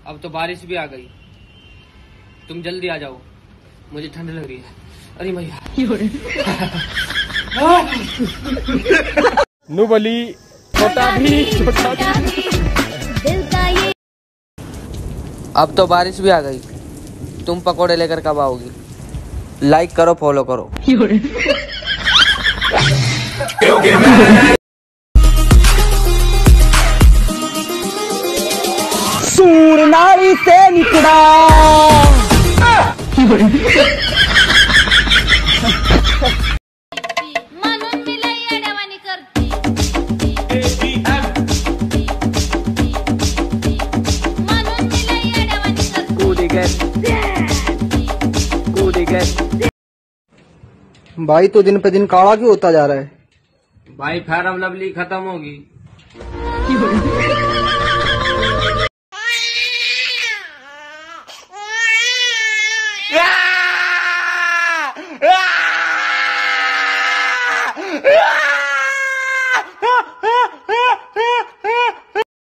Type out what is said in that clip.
अब तो बारिश भी आ गई, तुम जल्दी आ जाओ, मुझे ठंड लग रही है। अरे भैया नु बोली छोटा भी। अब तो बारिश भी आ गई, तुम पकोड़े लेकर कब आओगी? लाइक करो, फॉलो करो। सूरनाई से निकड़ा म्हणून मी लई येड्यावानी करते, म्हणून मी लई येड्यावानी करते। भाई तो दिन पे दिन काला क्यों होता जा रहा है? भाई फेयर लवली खत्म होगी। Ah!